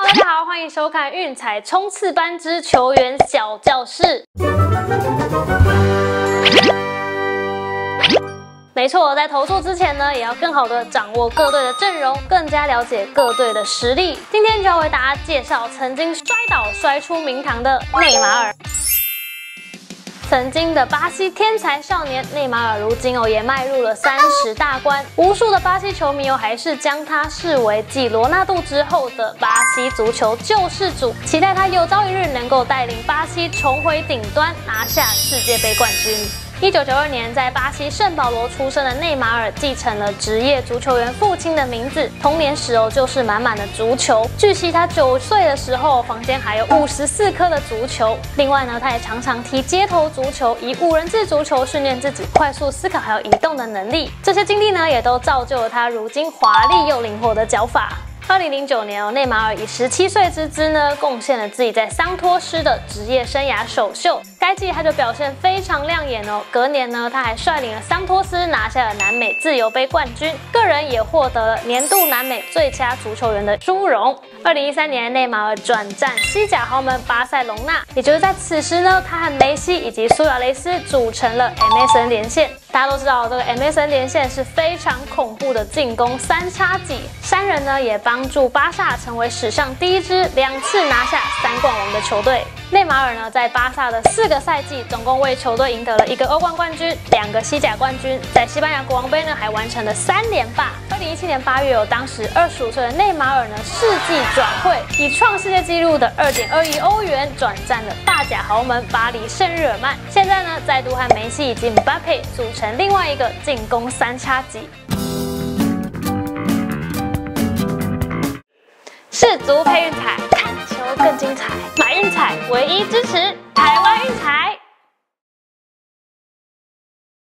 大家好，欢迎收看运彩冲刺班之球员小教室。没错，在投注之前呢，也要更好的掌握各队的阵容，更加了解各队的实力。今天就要为大家介绍曾经摔出名堂的内马尔。曾经的巴西天才少年内马尔，如今也迈入了30大关，无数的巴西球迷还是将他视为继罗纳度之后的巴西足球救世主，期待他有朝一日能够带领巴西重回顶端，拿下世界杯冠军。1992年，在巴西圣保罗出生的内马尔继承了职业足球员父亲的名字，童年时就是满满的足球。据悉，他9岁的时候，房间还有54颗的足球。另外呢，他也常常踢街头足球，以5人制足球训练自己快速思考还有移动的能力。这些经历呢，也都造就了他如今华丽又灵活的脚法。2009年，内马尔以17岁之姿呢，贡献了自己在桑托斯的职业生涯首秀。该季他就表现非常亮眼哦。隔年呢，他还率领了桑托斯拿下了南美自由杯冠军，个人也获得了年度南美最佳足球员的殊荣。2013年，内马尔转战西甲豪门巴塞隆纳，也就是在此时呢，他和梅西以及苏亚雷斯组成了 MSN 连线。大家都知道，这个 MSN 连线是非常恐怖的进攻3x几，三人呢也帮助巴萨成为史上第一支2次拿下3冠王的球队。内马尔呢，在巴萨的4个赛季，总共为球队赢得了1个欧冠冠军、2个西甲冠军，在西班牙国王杯呢还完成了3连霸。2017年8月，当时25岁的内马尔呢世纪转会，以创世界纪录的2.2亿欧元转战了大甲豪门巴黎圣日耳曼。现在呢，再度和梅西以及姆巴佩组成另外一个进攻3x几。世足配运彩，看球更精彩，买运彩唯一支持。